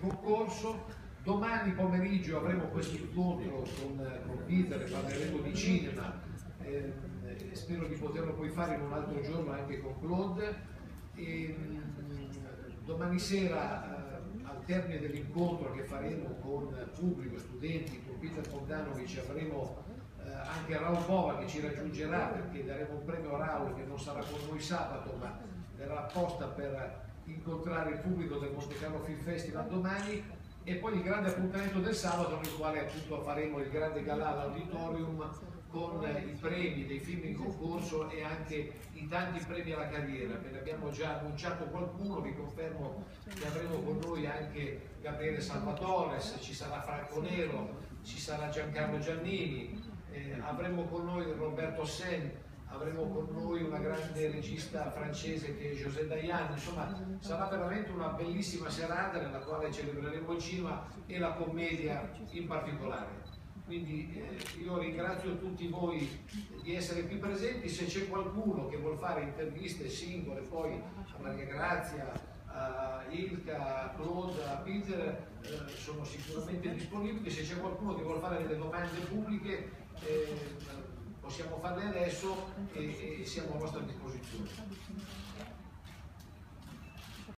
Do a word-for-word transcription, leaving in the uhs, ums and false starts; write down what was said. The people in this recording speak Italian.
concorso. Domani pomeriggio avremo questo incontro con, con Peter e parleremo di cinema, eh, spero di poterlo poi fare in un altro giorno anche con Claude. E, mh, domani sera, eh, al termine dell'incontro che faremo con pubblico, studenti, con Peter Bogdanovic, avremo eh, anche Raul Bova che ci raggiungerà, perché daremo un premio a Raul che non sarà con noi sabato ma verrà apposta per incontrare il pubblico del Monte Carlo Film Festival domani, e poi il grande appuntamento del sabato nel quale appunto faremo il grande galà all'auditorium con i premi dei film in concorso e anche i tanti premi alla carriera. Ve ne abbiamo già annunciato qualcuno, vi confermo che avremo con noi anche Gabriele Salvatore, ci sarà Franco Nero, ci sarà Giancarlo Giannini, eh, avremo con noi Roberto Sen, avremo con noi una grande regista francese che è José Dayan. Insomma, sarà veramente una bellissima serata nella quale celebreremo il cinema e la commedia in particolare. Quindi eh, io ringrazio tutti voi di essere qui presenti. Se c'è qualcuno che vuole fare interviste singole poi a Maria Grazia, a Ilka, a Claude, a Peter, eh, sono sicuramente disponibili. Se c'è qualcuno che vuole fare delle domande pubbliche, eh, possiamo farle adesso e, e siamo a vostra disposizione.